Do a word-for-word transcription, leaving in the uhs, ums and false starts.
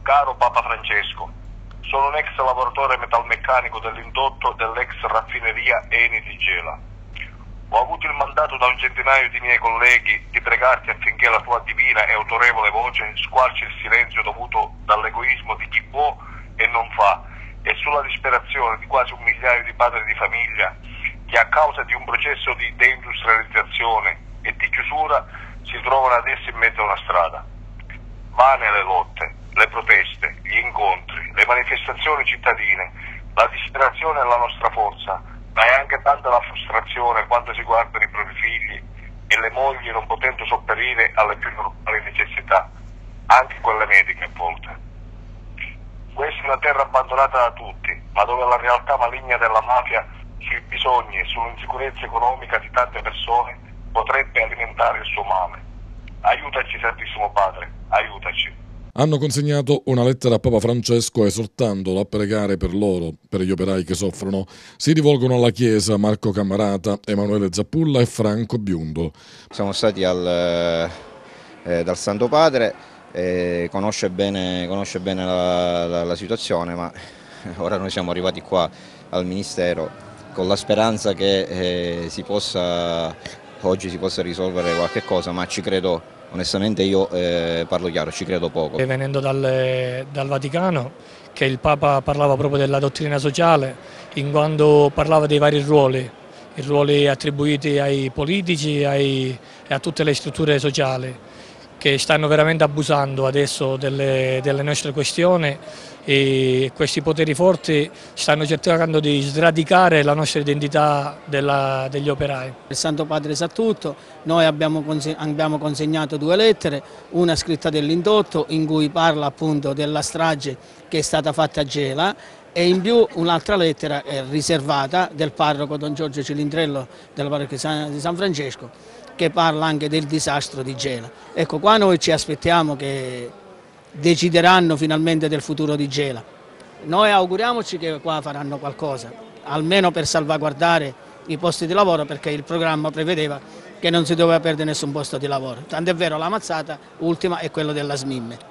Caro Papa Francesco, sono un ex lavoratore metalmeccanico dell'indotto dell'ex raffineria Eni di Gela. Ho avuto il mandato da un centinaio di miei colleghi di pregarti affinché la tua divina e autorevole voce squarci il silenzio dovuto dall'egoismo di chi può e non fa, e sulla disperazione di quasi un migliaio di padri di famiglia che a causa di un processo di deindustrializzazione e di chiusura si trovano adesso in mezzo a una strada. Vane le lotte, le proteste, gli incontri, le manifestazioni cittadine, la disperazione è la nostra forza, ma è anche tanta la frustrazione quando si guardano i propri figli e le mogli non potendo sopperire alle più normali necessità, anche quelle mediche a volte. Questa è una terra abbandonata da tutti, ma dove la realtà maligna della mafia sui bisogni e sull'insicurezza economica di tante persone potrebbe alimentare il suo male. Aiutaci, Santissimo Padre, aiutaci. Hanno consegnato una lettera a Papa Francesco esortandolo a pregare per loro, per gli operai che soffrono. Si rivolgono alla Chiesa Marco Cammarata, Emanuele Zappulla e Franco Biundo. Siamo stati al, eh, dal Santo Padre, eh, conosce bene, conosce bene la, la, la situazione, ma ora noi siamo arrivati qua al Ministero con la speranza che eh, si possa, oggi si possa risolvere qualche cosa, ma ci credo, onestamente io eh, parlo chiaro, ci credo poco. Venendo dal, dal Vaticano, che il Papa parlava proprio della dottrina sociale, in quanto parlava dei vari ruoli, i ruoli attribuiti ai politici ai, e a tutte le strutture sociali, che stanno veramente abusando adesso delle, delle nostre questioni, e questi poteri forti stanno cercando di sradicare la nostra identità della, degli operai. Il Santo Padre sa tutto, noi abbiamo, abbiamo consegnato due lettere, una scritta dell'indotto in cui parla appunto della strage che è stata fatta a Gela, e in più un'altra lettera è riservata del parroco Don Giorgio Cilindrello della parrocchia di San Francesco, che parla anche del disastro di Gela. Ecco, qua noi ci aspettiamo che decideranno finalmente del futuro di Gela. Noi auguriamoci che qua faranno qualcosa, almeno per salvaguardare i posti di lavoro, perché il programma prevedeva che non si doveva perdere nessun posto di lavoro. Tant'è vero, la mazzata ultima è quella della S M I M.